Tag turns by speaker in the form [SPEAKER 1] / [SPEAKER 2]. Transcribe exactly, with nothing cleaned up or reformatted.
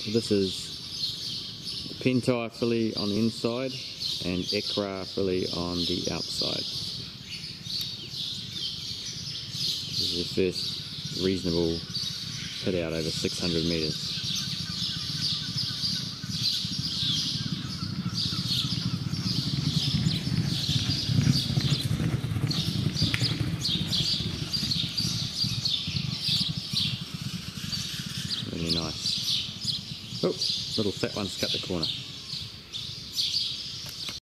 [SPEAKER 1] This is the Pintai filly on the inside and Ekra filly on the outside. This is the first reasonable pit out over six hundred metres. Really nice. Oh, little fat one's cut the corner.